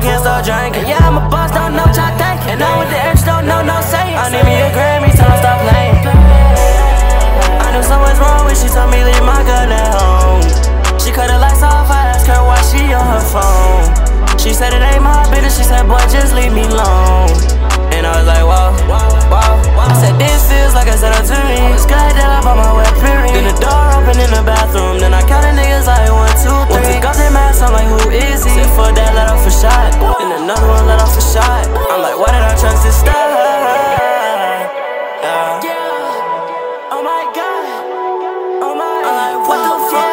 can't stop drinking. Yeah, I'm a boss, don't know, try thinking. And I'm with the X, don't know, no saying. I need me a Grammy, tell her stop playing. I knew something was wrong when she told me leave my gun at home. She cut the lights off, I asked her why she on her phone. She said it ain't my business, she said boy just leave me alone. And I was like whoa, whoa. I said this feels like I said it to me. It's glad that I bought my wet period. Then the door open in the bathroom, then I counted niggas like 1, 2, 3. One took off their mask, I'm like who is he? Sit for that, let off a shot. Then another one let off a shot. I'm like why did I trust this stuff? Oh my god, oh my, I'm like what the fuck?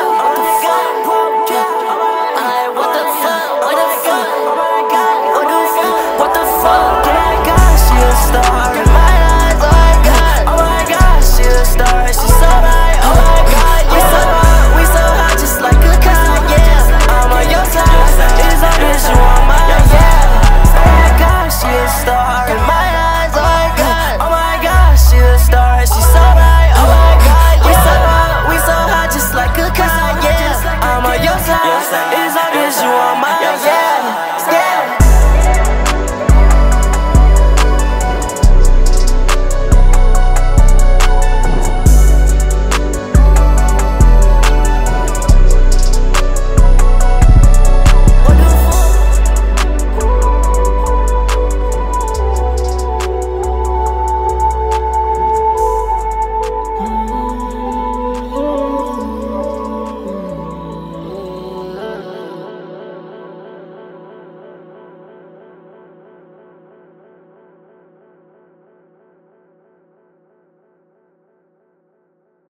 It's